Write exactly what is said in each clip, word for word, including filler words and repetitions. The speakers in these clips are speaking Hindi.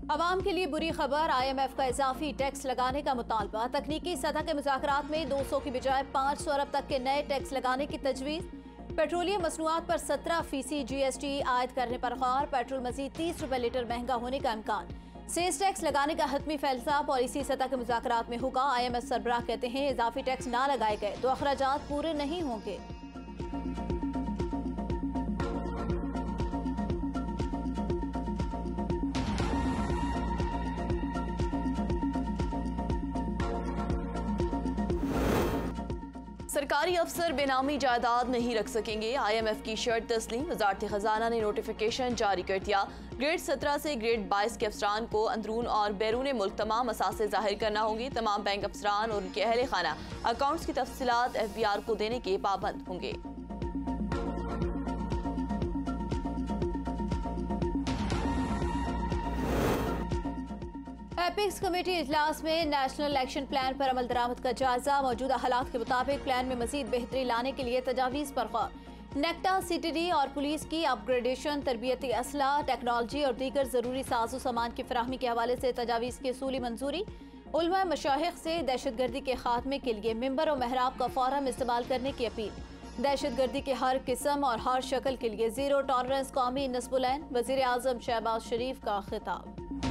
अवाम के लिए बुरी खबर, आई एम एफ का इजाफी टैक्स लगाने का मुतालबा। तकनीकी सतह के मुज़ाकरात में दो सौ की बजाय पाँच सौ अरब तक के नए टैक्स लगाने की तजवीज़। पेट्रोलियम मसनूआत पर सत्रह फीसदी जी एस टी आयद करने पर गौर। पेट्रोल मजीद तीस रुपए लीटर महंगा होने का इम्कान। सेस टैक्स लगाने का हतमी फैसला पॉलिसी सतह के मुज़ाकरात में होगा। आई एम एफ सरबराह कहते हैं इजाफी टैक्स ना लगाए गए तो अखराजात पूरे नहीं होंगे। सरकारी अफसर बेनामी जायदाद नहीं रख सकेंगे, आई एम एफ की शर्त तस्लीम। वजारत खजाना ने नोटिफिकेशन जारी कर दिया। ग्रेड सत्रह से ग्रेड बाईस के अफसरान को अंदरून और बैरून मुल्क तमाम असासे जाहिर करना होंगी। तमाम बैंक अफसरान और उनके अहल खाना अकाउंट्स की तफसीलात एफ बी आर को देने के पाबंद होंगे। एपिक्स कमेटी इजलास में नेशनल एक्शन प्लान पर अमल दरामद का जायजा। मौजूदा हालात के मुताबिक प्लान में मजीद बेहतरी लाने के लिए तजावीज़ पर गौर। नेक्टा, सी टी डी और पुलिस की अपग्रेडेशन, तरबियती असला, टेक्नोलॉजी और दीगर ज़रूरी साजो सामान की फराहमी के हवाले से तजावीज़ की असूली मंजूरी। उलमा मशाइख से दहशत गर्दी के खात्मे के लिए मिंबर और महराब का फौरन इस्तेमाल करने की अपील। दहशत गर्दी के हर किस्म और हर शक्ल के लिए जीरो टॉलरेंस कौमी नस्बुलैन। वज़ीर आज़म शहबाज शरीफ का खिताब।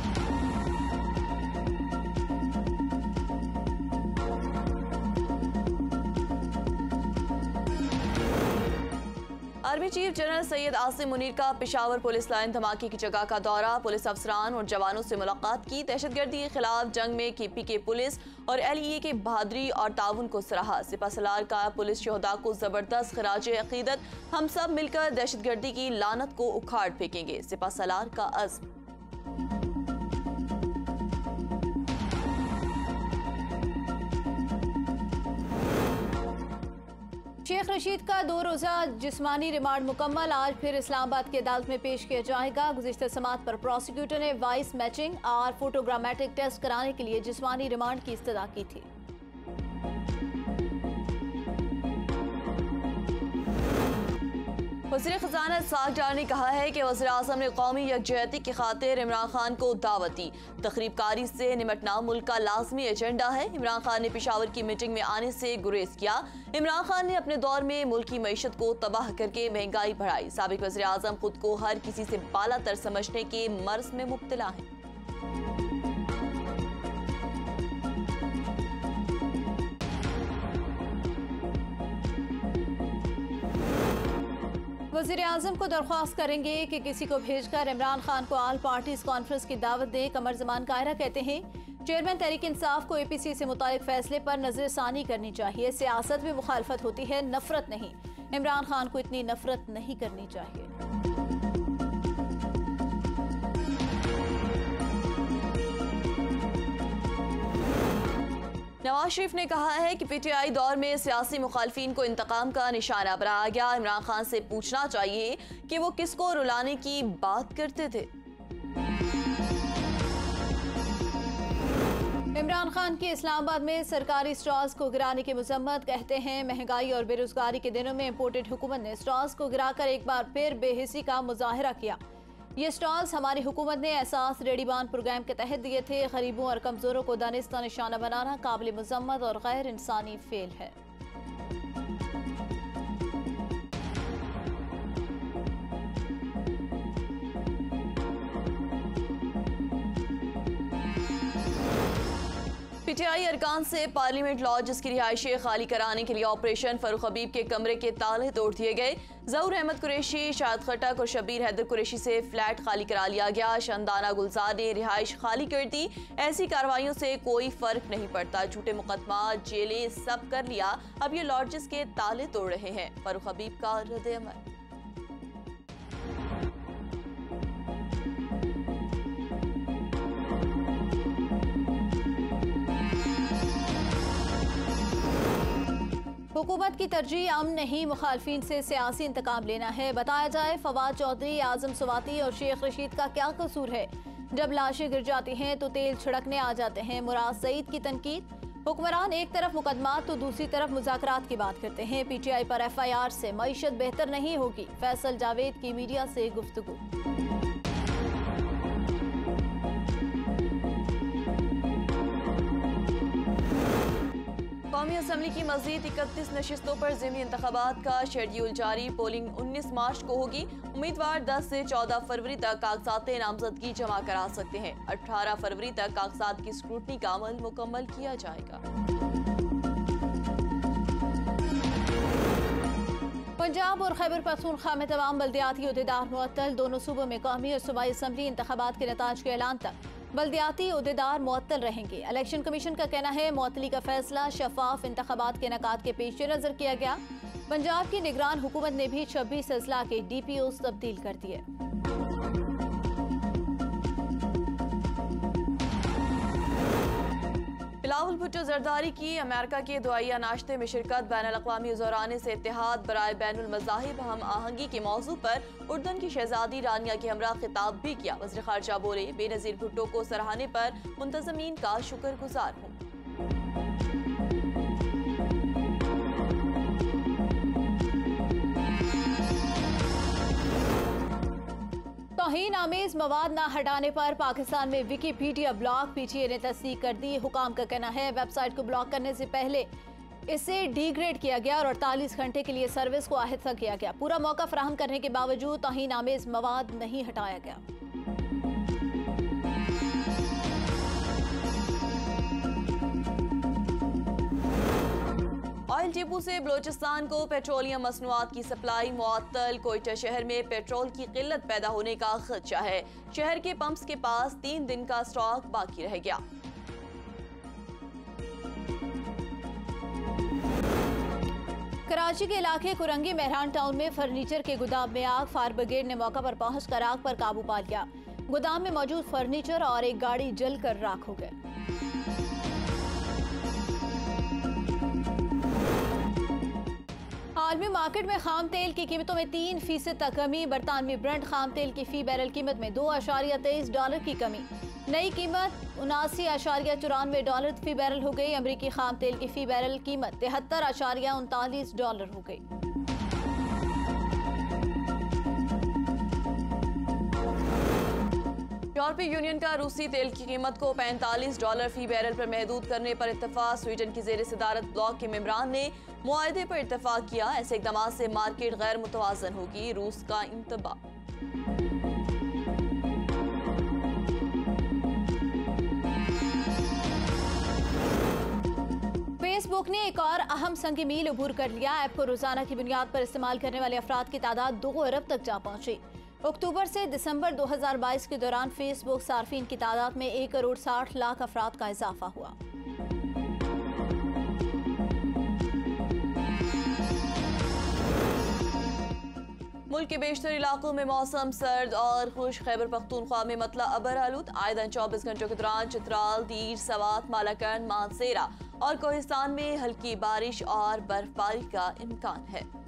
Army chief general Syed Asim Munir का पेशावर पुलिस लाइन धमाके की जगह का दौरा। पुलिस अफसरान और जवानों से मुलाकात की। दहशतगर्दी के खिलाफ जंग में के पी के पुलिस और एल ई ए के बहादुरी और ताउन को सराहा। सिपा सलार का पुलिस शोहदा को जबरदस्त खराज अकीदत। हम सब मिलकर दहशतगर्दी की लानत को उखाड़ फेंकेंगे, सिपा सलार का अज़्म। शेख रशीद का दो रोज़ा जिस्मानी रिमांड मुकम्मल। आज फिर इस्लामाबाद की अदालत में पेश किया जाएगा। गुज़िश्ता समात पर प्रोसिक्यूटर ने वॉइस मैचिंग और फोटोग्रामेटिक टेस्ट कराने के लिए जिस्मानी रिमांड की इस्तदा की थी। वज़ीर ख़ज़ाना साग डार ने कहा है कि वज़ीर आज़म ने कौमी यकजहती की खातिर इमरान खान को दावत दी। तखरीबकारी से निमटना मुल्क का लाजमी एजेंडा है। इमरान खान ने पेशावर की मीटिंग में आने से गुरेज किया। इमरान खान ने अपने दौर में मुल्क की मईशत को तबाह करके महंगाई बढ़ाई। साबिक वज़ीर आज़म खुद को हर किसी से बालातर समझने के मर्ज में मुब्तला है। वज़ीर आज़म को दरख्वास्त करेंगे कि किसी को भेजकर इमरान खान को आल पार्टीज कॉन्फ्रेंस की दावत दें। कमर जमान कायरा कहते हैं चेयरमैन तहरीक इंसाफ को ए पी सी से मुतालिक फैसले पर नजरसानी करनी चाहिए। सियासत में मुखालफत होती है, नफरत नहीं। इमरान खान को इतनी नफरत नहीं करनी चाहिए। नवाज शरीफ ने कहा है कि पी टी आई दौर में सियासी मुखालफिन को इंतकाम का निशाना बनाया गया। इमरान खान से पूछना चाहिए कि वो किसको रुलाने की बात करते थे। इमरान खान की इस्लामाबाद में सरकारी स्टॉल्स को गिराने की मजम्मत। कहते हैं महंगाई और बेरोजगारी के दिनों में इम्पोर्टेड हुकूमत ने स्टॉल्स को गिराकर एक बार फिर बेहिसी का मुजाहिरा किया। ये स्टॉल्स हमारी हुकूमत ने एहसास रेडीबान प्रोग्राम के तहत दिए थे। गरीबों और कमजोरों को दानिस्ता निशाना बनाना काबिल मजम्मत और गैर इंसानी फेल है। पीटीआई अरकान से पार्लियामेंट लॉज की रिहाइशें खाली कराने के लिए ऑपरेशन फरूख हबीब के कमरे के ताले तोड़ दिए गए। ज़हूर अहमद कुरैशी, शाहिद खटक और शबीर हैदर कुरैशी से फ्लैट खाली करा लिया गया। शंदाना गुलजार ने रिहाइश खाली कर दी। ऐसी कार्रवाइयों से कोई फर्क नहीं पड़ता, झूठे मुकदमा जेलें सब कर लिया, अब ये लॉजेस के ताले तोड़ रहे हैं। फरूख हबीब का रद्द-ए-अमल। हुकूमत की तरजीह अमन नहीं, मुखालफिन से सियासी इंतकाम लेना है। बताया जाए फवाद चौधरी, आजम स्वाति और शेख रशीद का क्या कसूर है? जब लाशें गिर जाती हैं तो तेल छिड़कने आ जाते हैं। मुराद सईद की तनकीद। हुक्मरान एक तरफ मुकदमात तो दूसरी तरफ मुज़ाकरात की बात करते हैं। पी टी आई पर एफ आई आर से मईशत बेहतर नहीं होगी। फैसल जावेद की मीडिया से गुफ्तगू। कौमी असम्बली की मजीद इकतीस नशिस्तों पर ज़िमनी इंतखाबात का शेड्यूल जारी। पोलिंग उन्नीस मार्च को होगी। उम्मीदवार दस से चौदह फरवरी तक कागजात नामजदगी जमा करा सकते हैं। अठारह फरवरी तक कागजात की स्क्रूटनी का अमल मुकम्मल किया जाएगा। पंजाब और खैबर पख्तूनख्वा में तमाम बल्दियाती उहदेदार मुअत्तल। दोनों सूबों में कौमी और सूबाई असम्बली इंतखाबात के नताज के ऐलान तक बल्दियाती उहदेदार मुअत्तल रहेंगे। इलेक्शन कमीशन का कहना है मुअत्तली का फैसला शफाफ इंतखाबात के इनेकाद के पेश नज़र किया गया। पंजाब की निगरान हुकूमत ने भी छब्बीस अजला के डी पी ओज तब्दील कर दिए। बिलावल भुट्टो जरदारी की अमेरिका के दुआया नाश्ते में शिरकत। बैन अल-अक़वामी उज़राने से इत्तेहाद बराए बैनुल मज़ाहिब हम आहंगी के मौजू पर उर्दन की शहजादी रानिया के हमरा खिताब भी किया। वज़ीर ख़ारजा बोले, बेनज़ीर भुट्टो को सराहने पर मुंतज़मीन का शुक्रगुजार हूँ। तौहीन आमेज मवाद न हटाने पर पाकिस्तान में विकीपीडिया ब्लॉक पीटीए ने तस्दीक कर दी। हुकाम का कहना है वेबसाइट को ब्लॉक करने से पहले इसे डिग्रेड किया गया और अड़तालीस घंटे के लिए सर्विस को आहिस्ता किया गया। पूरा मौका फराहम करने के बावजूद तौहीन आमेज मवाद नहीं हटाया गया। ऑयल डिपो से बलोचिस्तान को पेट्रोलियम मसनूआत की सप्लाई मुअत्तल। कोयटा शहर में पेट्रोल की किल्लत पैदा होने का खदशा है। शहर के पंप्स के पास तीन दिन का स्टॉक बाकी रह गया। कराची के इलाके कुरंगी मेहरान टाउन में फर्नीचर के गोदाम में आग। फायर ब्रिगेड ने मौका पर पहुंचकर आग पर काबू पा लिया। गोदाम में मौजूद फर्नीचर और एक गाड़ी जलकर राख हो गए। आलमी मार्केट में खाम तेल की कीमतों में तीन फीसद तक कमी। बरतानवी ब्रेंट खाम तेल की फी बैरल कीमत में दो आशारिया तेईस डॉलर की कमी। नई कीमत उनासी आशारिया चौरानवे डॉलर फी बैरल हो गई। अमरीकी खाम तेल की फी बैरल कीमत तिहत्तर आशारिया उनतालीस डॉलर हो गई। यूरोपीय यूनियन का रूसी तेल की कीमत को पैंतालीस डॉलर फी बैरल पर महदूद करने पर इत्तफाक। स्वीडन की जेर सदारत ब्लॉक के मेंबरान ने मुआहदे पर इत्तफाक किया। ऐसे इकदाम से मार्केट गैर मुतवाजन होगी। रूस का इंतबा। फेसबुक ने एक और अहम संग मील अबूर कर लिया। ऐप को रोजाना की बुनियाद पर इस्तेमाल करने वाले अफराद की तादाद दो अरब तक जा पहुंची। अक्टूबर से दिसंबर दो हज़ार बाईस के दौरान फेसबुक सार्फिन की तादाद में एक करोड़ साठ लाख अफराद का इजाफा हुआ। मुल्क के बेशतर इलाकों में मौसम सर्द और खुश। खैबर पख्तूनख्वा में मतला अबर आलूद। आयदन चौबीस घंटों के दौरान चित्राल, दीर, सवात, मालाकंड, मानसेरा और कोहिस्तान में हल्की बारिश और बर्फबारी का इम्कान है।